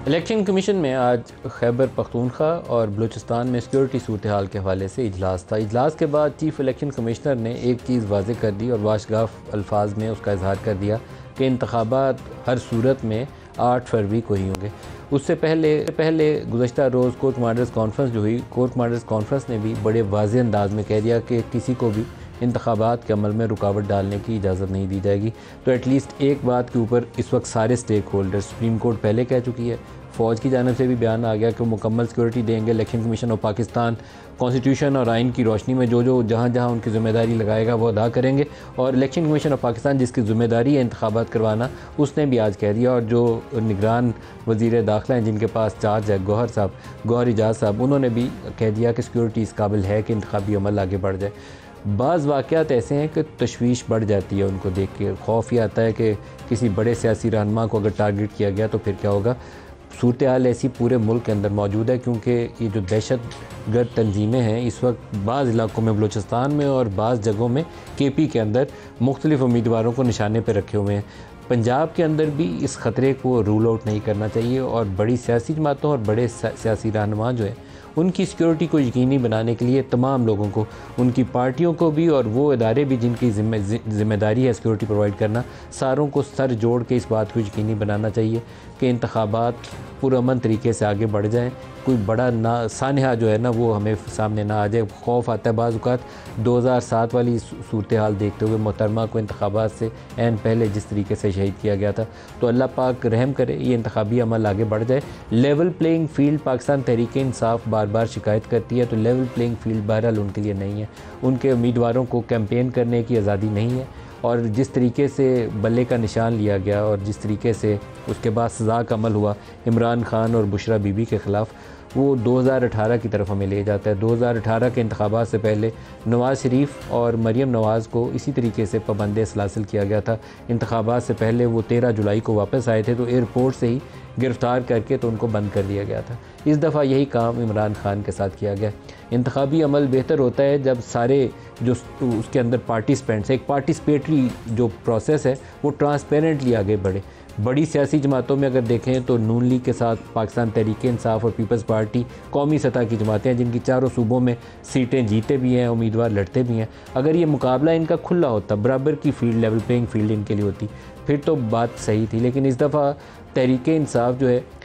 Election commission में आज खैबर पख्तूनख्वा और बलूचिस्तान में सिक्योरिटी सूरत हाल के हवाले से इजलास था। इजलास के बाद चीफ इलेक्शन कमिश्नर ने एक चीज़ वाज़ेह कर दी और वाशगाफ अल्फाज में उसका इजहार कर दिया कि इंतखाबात हर सूरत में 8 फरवरी को ही होंगे। उससे पहले गुज़श्ता रोज़ कोर कमांडर्स कॉन्फ्रेंस जो हुई, कोर कमांडर्स कॉन्फ्रेंस ने भी बड़े वाज़ेह अंदाज में कह दिया कि किसी को भी इंतखाबात के अमल में रुकावट डालने की इजाज़त नहीं दी जाएगी। तो एटलीस्ट एक बात के ऊपर इस वक्त सारे स्टेक होल्डर, सुप्रीम कोर्ट पहले कह चुकी है, फ़ौज की जानिब से भी बयान आ गया कि मुकम्मल सिक्योरिटी देंगे। Election commission of Pakistan constitution और आइन की रोशनी में जो जहाँ जहाँ उनकी ज़िम्मेदारी लगाएगा वो अदा करेंगे। और इलेक्शन कमीशन ऑफ पाकिस्तान जिसकी ज़िम्मेदारी है इंतखाबात करवाना, उसने भी आज कह दिया। और जो निगरान वज़ीर दाखिला हैं जिनके पास चार्ज है गौहर इजाज़ साहब, उन्होंने भी कह दिया कि सिक्योरिटी इस काबिल है कि इंतखाबी अमल आगे बढ़ जाए। बाज़ वाक़यात ऐसे हैं कि तशवीश बढ़ जाती है उनको देख के, खौफ ये आता है कि किसी बड़े सियासी रहनुमा को अगर टारगेट किया गया तो फिर क्या होगा। सूरत हाल ऐसी पूरे मुल्क के अंदर मौजूद है क्योंकि ये जो दहशतगर्द तंजीमें हैं इस वक्त बाज़ इलाकों में बलूचिस्तान में और बाज़ जगहों में KP के अंदर मुख्तलिफ उम्मीदवारों को निशाने पर रखे हुए हैं। पंजाब के अंदर भी इस ख़तरे को रूल आउट नहीं करना चाहिए और बड़ी सियासी जमातों और बड़े सियासी रहनुमा जो हैं उनकी सिक्योरिटी को यकीनी बनाने के लिए तमाम लोगों को, उनकी पार्टियों को भी और वो इदारे भी जिनकी ज़िम्मेदारी है सिक्योरिटी प्रोवाइड करना, सारों को सर जोड़ के इस बात को यकीनी बनाना चाहिए कि इंतखाबात पुरअमन तरीके से आगे बढ़ जाएँ। कोई बड़ा सानहा जो है ना वो हमें सामने ना आ जाए। खौफ आता है बाज़ औक़ात 2007 वाली सूरत हाल देखते हुए मोहतरमा को इंतखाबात से ऐन पहले जिस तरीके से शहीद किया गया था। तो अल्लाह पाक रहम करे, ये इंतखाबी अमल आगे बढ़ जाए। Level playing field Pakistan Tehreek Insaf बार बार शिकायत करती है, तो लेवल प्लेइंग फ़ील्ड बहरहाल उनके लिए नहीं है। उनके उम्मीदवारों को कैंपेन करने की आज़ादी नहीं है। और जिस तरीके से बल्ले का निशान लिया गया और जिस तरीके से उसके बाद सज़ा का अमल हुआ इमरान खान और बुशरा बीबी के ख़िलाफ़, वो 2018 की तरफ हमें ले जाता है। 2018 के इंतखाबात से पहले नवाज़ शरीफ और मरीम नवाज़ को इसी तरीके से पाबंद सलासिल किया गया था। इंतखाबात से पहले वो 13 जुलाई को वापस आए थे तो एयरपोर्ट से ही गिरफ़्तार करके तो उनको बंद कर दिया गया था। इस दफ़ा यही काम इमरान खान के साथ किया गया। इंतखाबी अमल बेहतर होता है जब सारे जो उसके अंदर पार्टिसिपेंट्स, एक पार्टिसिपेटरी जो प्रोसेस है वो ट्रांसपेरेंटली आगे बढ़े। बड़ी सियासी जमातों में अगर देखें तो नून लीग के साथ पाकिस्तान तहरीक इंसाफ और पीपल्स पार्टी कौमी सतह की जमातें हैं जिनकी चारों सूबों में सीटें जीते भी हैं, उम्मीदवार लड़ते भी हैं। अगर ये मुकाबला इनका खुला होता, बराबर की फील्ड, लेवल प्लेइंग फील्ड इनके लिए होती, फिर तो बात सही थी। लेकिन इस दफ़ा तहरीक इंसाफ जो है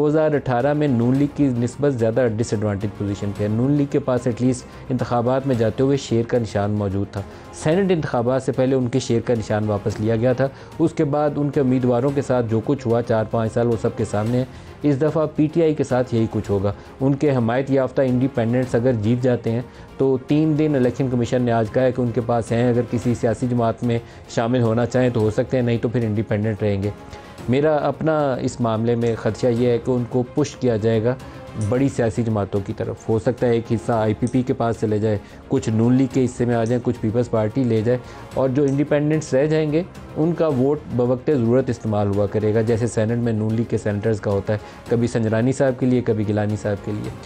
2018 में नून लीग की निस्बत ज़्यादा डिसएडवांटेज पोजीशन पे है। नून लीग के पास एटलीस्ट इंतखाबात में जाते हुए शेर का निशान मौजूद था। सेनेट इंतखाबात से पहले उनके शेर का निशान वापस लिया गया था। उसके बाद उनके उम्मीदवारों के साथ जो कुछ हुआ 4-5 साल वो सब के सामने है। इस दफ़ा PTI के साथ यही कुछ होगा। उनके हमायत याफ्ता इंडिपेंडेंट्स अगर जीत जाते हैं तो 3 दिन इलेक्शन कमीशन ने आज कहा है कि उनके पास हैं, अगर किसी सियासी जमात में शामिल होना चाहें तो हो सकते हैं, नहीं तो फिर इंडिपेंडेंट रहेंगे। मेरा अपना इस मामले में ख़दशा ये है कि उनको पुश किया जाएगा बड़ी सियासी जमातों की तरफ। हो सकता है एक हिस्सा IPP के पास चले जाए, कुछ नून लीग के हिस्से में आ जाए, कुछ पीपल्स पार्टी ले जाए, और जो इंडिपेंडेंट्स रह जाएंगे उनका वोट बवक्ते ज़रूरत इस्तेमाल हुआ करेगा, जैसे सेनेट में नून लीग के सेनेटर्स का होता है, कभी संजरानी साहब के लिए, कभी गिलानी साहब के लिए।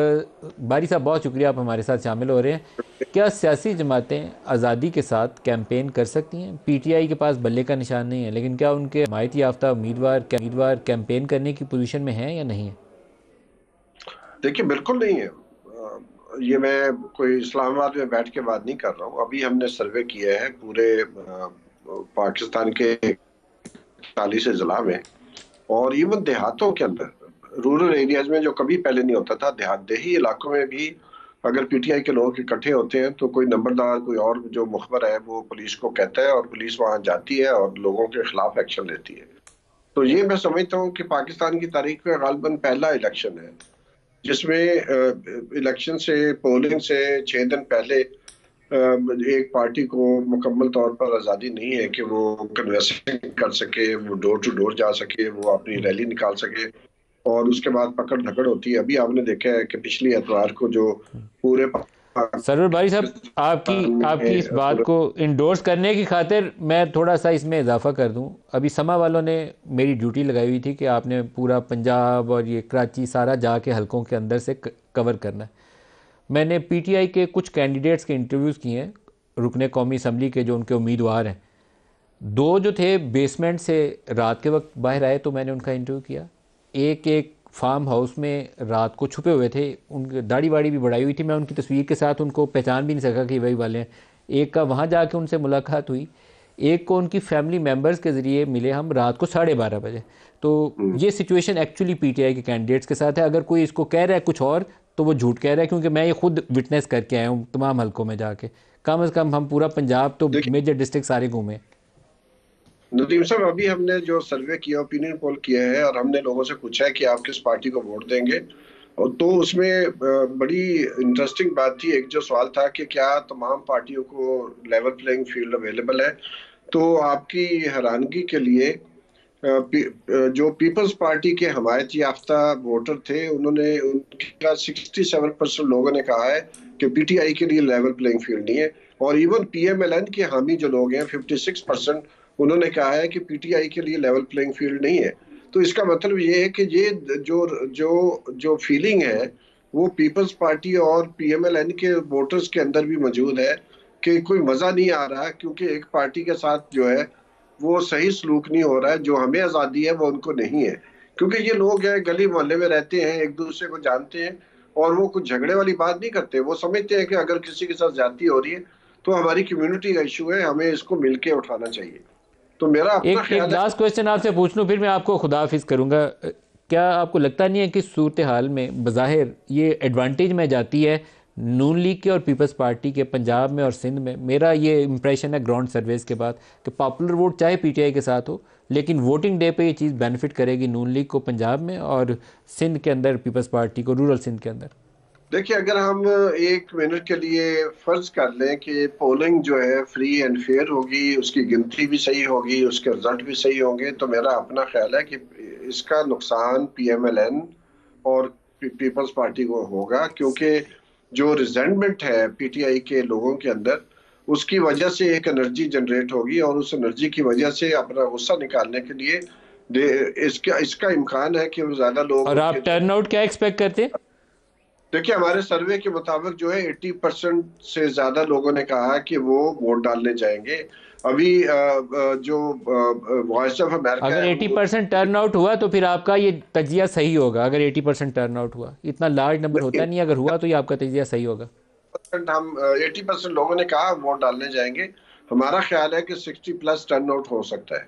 बारी साहब बहुत शुक्रिया, आप हमारे साथ शामिल हो रहे हैं। क्या सियासी जमातें आज़ादी के साथ कैंपेन कर सकती हैं? PTI के पास बल्ले का निशान नहीं है, लेकिन क्या उनके हमायत याफ्ता उम्मीदवार कैंपेन करने की पोजीशन में हैं या नहीं है? देखिए, बिल्कुल नहीं है। ये मैं कोई इस्लामाबाद में बैठ के बात नहीं कर रहा हूँ। अभी हमने सर्वे किया है पूरे पाकिस्तान के 40 अजला में, और इवन देहातों के अंदर, रूरल एरियाज में जो कभी पहले नहीं होता था, देही इलाकों में भी अगर PTI के लोग इकट्ठे होते हैं तो कोई नंबरदार, कोई और जो मुखबर है, वो पुलिस को कहता है और पुलिस वहां जाती है और लोगों के खिलाफ एक्शन लेती है। तो ये मैं समझता हूँ कि पाकिस्तान की तारीख में गालिबन पहला इलेक्शन है जिसमें इलेक्शन से, पोलिंग से 6 दिन पहले एक पार्टी को मुकम्मल तौर पर आज़ादी नहीं है कि वो कन्वेंसिंग कर सके, वो डोर टू डोर जा सके, वो अपनी रैली निकाल सके, और उसके बाद पकड़ धकड़ होती है। अभी आपने देखा है कि पिछली एतवार को जो पूरे सरवर बारी साहब, आपकी इस बात को इंडोर्स करने की खातिर मैं थोड़ा सा इसमें इजाफा कर दूं। अभी समा वालों ने मेरी ड्यूटी लगाई हुई थी कि आपने पूरा पंजाब और ये कराची सारा जाके हलकों के अंदर से कवर करना है। मैंने PTI के कुछ कैंडिडेट्स के इंटरव्यूज़ किए हैं, रुकने कौमी असम्बली के जो उनके उम्मीदवार हैं। 2 जो थे बेसमेंट से रात के वक्त बाहर आए तो मैंने उनका इंटरव्यू किया। एक एक फार्म हाउस में रात को छुपे हुए थे। उनकी दाढ़ी वाड़ी भी बढ़ाई हुई थी, मैं उनकी तस्वीर के साथ उनको पहचान भी नहीं सका कि वही वाले हैं। एक का वहाँ जाके उनसे मुलाकात हुई, एक को उनकी फैमिली मेम्बर्स के ज़रिए मिले हम रात को 12:30 बजे। तो ये सिचुएशन एक्चुअली पीटीआई के कैंडिडेट्स के साथ है। अगर कोई इसको कह रहा है कुछ और तो वो झूठ कह रहा है, क्योंकि मैं ये खुद विटनेस करके आया हूँ तमाम हलकों में जाके। कम से कम हम पूरा पंजाब तो मेजर डिस्ट्रिक्ट सारे घूमे। नदीम साहब, अभी हमने जो सर्वे किया, ओपिनियन पोल किया है, और हमने लोगों से पूछा है कि आप किस पार्टी को वोट देंगे, और तो उसमें बड़ी इंटरेस्टिंग बात थी। एक जो सवाल था कि क्या तमाम पार्टियों को लेवल प्लेइंग फील्ड अवेलेबल है, तो आपकी हैरानगी के लिए जो पीपल्स पार्टी के हमायत याफ्ता वोटर थे, उन्होंने उनका 67% लोगों ने कहा है कि पीटीआई के लिए लेवल प्लेइंग फील्ड नहीं है। और इवन पीएमएलएन के हामी जो लोग हैं 56% उन्होंने कहा है कि पीटीआई के लिए लेवल प्लेइंग फील्ड नहीं है। तो इसका मतलब ये है कि ये जो जो जो फीलिंग है वो पीपल्स पार्टी और पीएमएलएन के वोटर्स के अंदर भी मौजूद है कि कोई मजा नहीं आ रहा, क्योंकि एक पार्टी के साथ जो है वो सही सलूक नहीं हो रहा है। जो हमें आज़ादी है वो उनको नहीं है, क्योंकि ये लोग हैं गली मोहल्ले में रहते हैं, एक दूसरे को जानते हैं, और वो कुछ झगड़े वाली बात नहीं करते। वो समझते हैं कि अगर किसी के साथ ज्यादती हो रही है तो हमारी कम्युनिटी का इशू है, हमें इसको मिलके उठाना चाहिए। तो मेरा अपना एक ख्याल है। लास्ट क्वेश्चन आपसे पूछ लूँ, फिर मैं आपको खुदा हाफिज करूँगा। क्या आपको लगता नहीं है कि सूरत हाल में बज़ाहिर ये एडवांटेज में जाती है नून लीग के और पीपल्स पार्टी के पंजाब में और सिंध में? मेरा ये इंप्रेशन है ग्राउंड सर्वेस के बाद कि पॉपुलर वोट चाहे पीटीआई के साथ हो, लेकिन वोटिंग डे पे ये चीज़ बेनिफिट करेगी नून लीग को पंजाब में और सिंध के अंदर पीपल्स पार्टी को रूरल सिंध के अंदर। देखिए, अगर हम एक मिनट के लिए फर्ज कर लें कि पोलिंग जो है फ्री एंड फेयर होगी, उसकी गिनती भी सही होगी, उसके रिजल्ट भी सही होंगे, तो मेरा अपना ख्याल है कि इसका नुकसान पीएमएलएन और पीपल्स पार्टी को होगा, क्योंकि जो रिजेंटमेंट है पीटीआई के लोगों के अंदर, उसकी वजह से एक एनर्जी जनरेट होगी, और उस एनर्जी की वजह से अपना गुस्सा निकालने के लिए इसका इसका इम्कान है कि ज्यादा लोग और आप टर्न आउट क्या एक्सपेक्ट करते हैं? देखिए, हमारे सर्वे के मुताबिक जो है 80% से ज्यादा लोगों ने कहा कि वो वोट डालने जाएंगे। अभी जो वॉइस ऑफ अमेरिका अगर है 80% टर्न आउट हुआ तो फिर आपका ये तजिया सही होगा। अगर 80% टर्न आउट हुआ, इतना लार्ज नंबर होता नहीं, अगर हुआ तो ये आपका तजिया सही होगा। हम 80% लोगों ने कहा वोट डालने जाएंगे। हमारा ख्याल है कि 60+ टर्न आउट हो सकता है।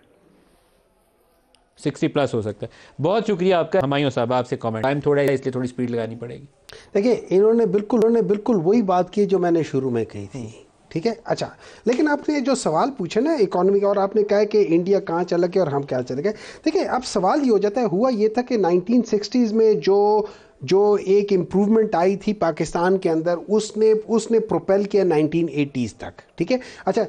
60+ हो सकता है। बहुत शुक्रिया आपका हुमायूं साहब, आपसे कमेंट टाइम थोड़ा है इसलिए थोड़ी स्पीड लगानी पड़ेगी। देखिए, इन्होंने बिल्कुल वही बात की जो मैंने शुरू में कही थी। ठीक है, अच्छा, लेकिन आपने जो सवाल पूछे ना इकोनॉमी का, और आपने कहा कि इंडिया कहाँ चला गया और हम क्या चले गए। देखिए, अब सवाल ये हो जाता है, हुआ ये था कि 1960s में जो एक इम्प्रूवमेंट आई थी पाकिस्तान के अंदर, उसने प्रोपेल किया 1980s तक। ठीक है, अच्छा,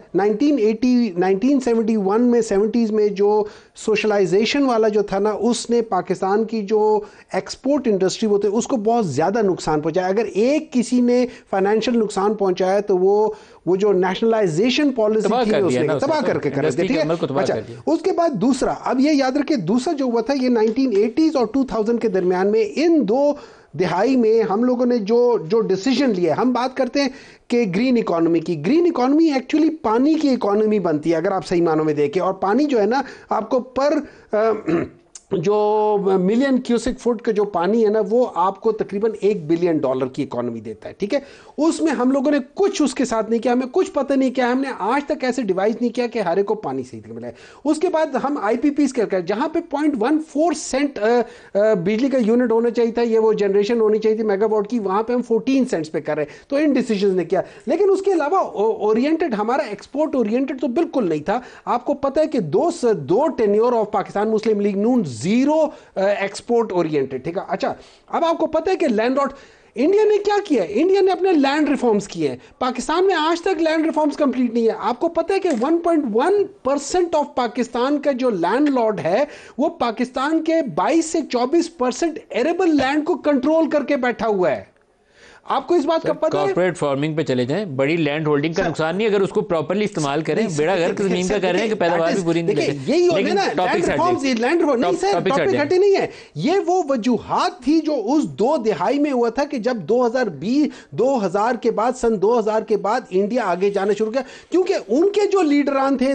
1971 में 70s में जो सोशलाइजेशन वाला जो था ना, उसने पाकिस्तान की जो एक्सपोर्ट इंडस्ट्री वो थे उसको बहुत ज़्यादा नुकसान पहुंचाया। अगर एक किसी ने फाइनेंशियल नुकसान पहुंचाया तो वो जो नेशनलाइजेशन पॉलिसी थी उसने तबाह करके कर दिया। ठीक है, अच्छा, उसके बाद दूसरा, अब ये याद रखिए, दूसरा जो हुआ था ये 1980s और 2000 के दरमियान में, इन दो दिहाई में हम लोगों ने जो डिसीजन लिया। हम बात करते हैं कि ग्रीन इकोनॉमी की। ग्रीन इकोनॉमी एक्चुअली पानी की इकोनॉमी बनती है, अगर आप सही मानों में देखें। और पानी जो है ना, आपको पर जो मिलियन क्यूसिक फुट का जो पानी है ना, वो आपको तकरीबन $1 बिलियन की इकोनॉमी देता है। ठीक है, उसमें हम लोगों ने कुछ उसके साथ नहीं किया, हमें कुछ पता नहीं किया, हमने आज तक ऐसे डिवाइस नहीं किया कि हर एक को पानी सही मिला है। उसके बाद हम आईपीपीस कर जहां पे 0.14 सेंट बिजली का यूनिट होना चाहिए था, ये वो जनरेशन होनी चाहिए थी मेगावाट की, वहां पे हम 14 सेंट्स पे कर रहे हैं। तो इन डिसीजन ने किया, लेकिन उसके अलावा ओरिएंटेड, हमारा एक्सपोर्ट ओरिएंटेड तो बिल्कुल नहीं था। आपको पता है कि दो tenure of Pakistan Muslim League Noon, zero export oriented. ठीक है, अच्छा, अब आपको पता है कि लैंडलॉर्ड इंडिया ने क्या किया? इंडिया ने अपने लैंड रिफॉर्म्स किए हैं। पाकिस्तान में आज तक लैंड रिफॉर्म्स कंप्लीट नहीं है। आपको पता है कि 1.1% ऑफ पाकिस्तान का जो लैंडलॉर्ड है वो पाकिस्तान के 22 से 24% एरेबल लैंड को कंट्रोल करके बैठा हुआ है। आपको इस बात का पता है? कॉर्पोरेट फार्मिंग पे चले जाएं, बड़ी लैंड होल्डिंग का नुकसान नहीं, अगर उसको प्रॉपर्ली इस्तेमाल करें। बेड़ा घर की जमीन का कर रहे हैं कि पैदावार भी पूरी नहीं देखिए यही हो गया ना, लैंड रिफॉर्म्स, लैंड रिफॉर्म नहीं सर, टॉपिक हटे नहीं है। ये वो वजूहात थी जो उस 2 दिहाई में हुआ था कि जब 2000 के बाद, सन 2000 के बाद इंडिया आगे जाना शुरू किया, क्योंकि उनके जो लीडरान थे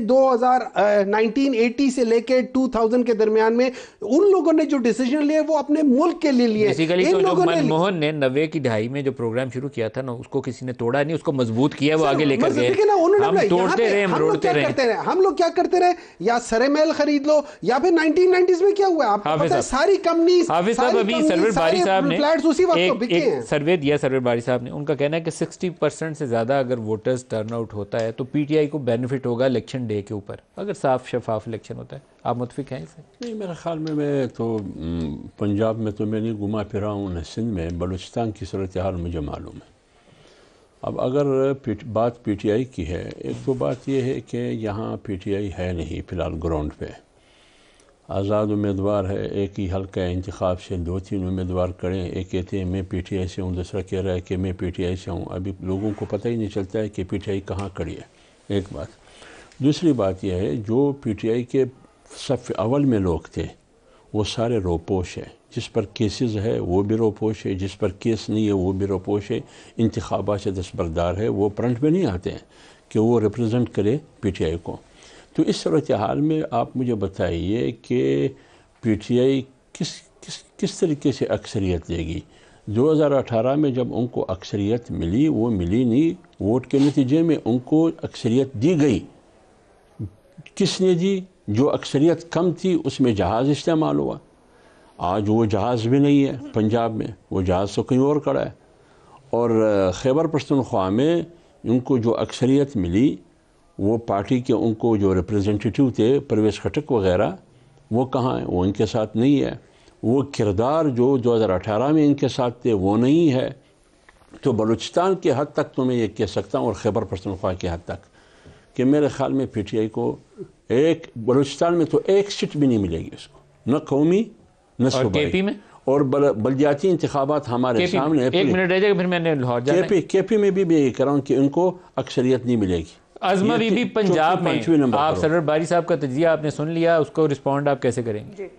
1980 से लेकर 2000 के दरमियान में, उन लोगों ने जो डिसीजन लिए वो अपने मुल्क के लिए लिए। बेसिकली तो जो मनमोहन ने 90 की दहाई में जो प्रोग्राम शुरू किया था ना, उसको किसी ने तोड़ा नहीं, उसको मजबूत किया, वो आगे लेकर गए। हम तोड़ते रहे, हम रोड़ते रहे। हम लोग क्या करते रहे, या सरे महल खरीद लो, या फिर 1990s में क्या हुआ आपको पता है, सारी कंपनी, हाफिज साहब अभी सरवर बारी साहब ने फ्लैट्स उसी वक्त तो बिके हैं। सर्वे दिया सरवर बारी साहब ने, उनका कहना है कि 60% से ज्यादा अगर वोटर्स टर्नआउट होता है तो पीटीआई को बेनिफिट होगा इलेक्शन डे के ऊपर, अगर साफ शफाफ इलेक्शन होता है। आप मुतफिक हैं इससे? नहीं, मेरे ख्याल में मैं तो पंजाब में तो मैं नहीं घुमा फिरा हूँ, न सिंध में, बलूचिस्तान की सूरत हाल मुझे मालूम है। अब अगर बात पीटीआई की है, एक तो बात यह है कि यहाँ पीटीआई है नहीं फ़िलहाल ग्राउंड पे, आज़ाद उम्मीदवार है, एक ही हल्का इंतखाब से 2-3 उम्मीदवार खड़े हैं, एक कहते हैं मैं पीटीआई से हूँ, दूसरा कह रहा है कि मैं पीटीआई से हूँ। अभी लोगों को पता ही नहीं चलता है कि पीटीआई कहाँ खड़ी है, एक बात। दूसरी बात यह है, जो पीटीआई के सफ़ अव्वल में लोग थे वो सारे रोपोश है, जिस पर केसेस है वो भी रोपोश है, जिस पर केस नहीं है वो भी रोपोश है, इंतखाबात से दस्तबरदार है, वो फ्रंट में नहीं आते हैं कि वो रिप्रेजेंट करे पीटीआई को। तो इस सूरत हाल में आप मुझे बताइए कि पीटीआई किस तरीके से अक्सरियत लेगी। 2018 में जब उनको अक्सरियत मिली, वो मिली नहीं, वोट के नतीजे में उनको अक्सरियत दी गई। किसने दी? जो अक्सरियत कम थी उसमें जहाज़ इस्तेमाल हुआ। आज वो जहाज़ भी नहीं है पंजाब में, वो जहाज़ तो कहीं और खड़ा है। और खैबर पख्तूनख्वा में उनको जो अक्सरियत मिली, वो पार्टी के उनको जो रिप्रेजेंटेटिव थे परवेज़ खटक वग़ैरह, वो कहाँ हैं? वो इनके साथ नहीं है। वो किरदार जो 2018 में इनके साथ थे वो नहीं है। तो बलूचिस्तान के हद तक तो मैं ये कह सकता हूँ, और खैबर पख्तूनख्वा के हद तक, कि मेरे ख्याल में पीटीआई को एक बलूचिस्तान में तो एक सीट भी नहीं मिलेगी उसको, न कौमी न सूबाई। केपी में और बल्दियाती इंतखाबात हमारे सामने। एक मिनट रह जाएगा फिर मैंने लाहौर जाना है। केपी में भी मैं ये कह रहा हूँ कि उनको अक्सरियत नहीं मिलेगी। आज़मा बीबी पंजाब में, आप सरवर बारी साहब का तजिया आपने सुन लिया, उसको रिस्पॉन्ड आप कैसे करेंगे? जी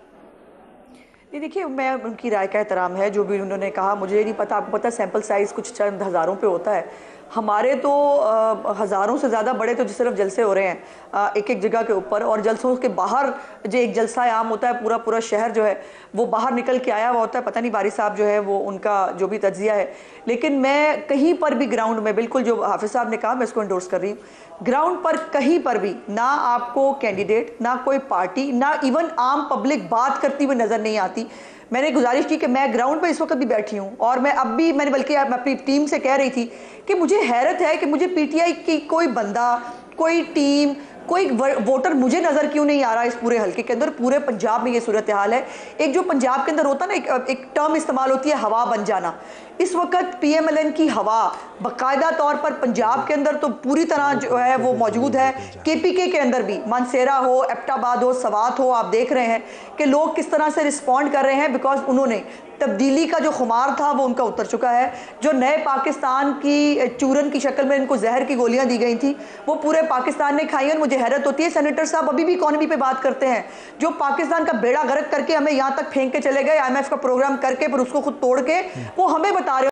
नहीं, देखिए मैं उनकी राय का एहतराम है, जो भी उन्होंने कहा। मुझे नहीं पता, आपको पता सैंपल साइज़ कुछ चंद हज़ारों पे होता है, हमारे तो हज़ारों से ज़्यादा बड़े तो जिस तरफ जलसे हो रहे हैं एक एक जगह के ऊपर, और जलसों के बाहर जो एक जलसा आम होता है, पूरा पूरा शहर जो है वो बाहर निकल के आया हुआ होता है। पता नहीं बारी साहब जो है वो उनका जो भी तज्जिया है, लेकिन मैं कहीं पर भी ग्राउंड में, बिल्कुल जो हाफिज़ साहब ने कहा मैं इसको इंडोर्स कर रही हूँ, ग्राउंड पर कहीं पर भी ना आपको कैंडिडेट, ना कोई पार्टी, ना इवन आम पब्लिक बात करती हुई नज़र नहीं आती। मैंने गुजारिश की कि मैं ग्राउंड पर इस वक्त भी बैठी हूँ, और मैं अब भी, मैंने बल्कि अपनी टीम से कह रही थी कि मुझे हैरत है कि मुझे पीटीआई की कोई बंदा, कोई टीम, कोई वोटर मुझे नज़र क्यों नहीं आ रहा इस पूरे हल्के के अंदर। पूरे पंजाब में ये सूरत हाल है। एक जो पंजाब के अंदर होता ना, एक टर्म इस्तेमाल होती है हवा बन जाना। इस वक्त पीएमएलएन की हवा बाकायदा तौर पर पंजाब के अंदर तो पूरी तरह जो है वो मौजूद है। केपीके के अंदर भी, मानसेरा हो, एबटाबाद हो, सवात हो, आप देख रहे हैं कि लोग किस तरह से रिस्पॉन्ड कर रहे हैं, बिकॉज उन्होंने तब्दीली का जो खुमार था वो उनका उतर चुका है। जो नए पाकिस्तान की चूरन की शक्ल में इनको जहर की गोलियां दी गई थी वो पूरे पाकिस्तान ने खाई। और मुझे हैरत होती है, सेनेटर साहब अभी भी इकॉनमी पे बात करते हैं, जो पाकिस्तान का बेड़ा गर्क करके हमें यहाँ तक फेंक के चले गए, IMF का प्रोग्राम करके, फिर उसको खुद तोड़ के वो हमें बता रहे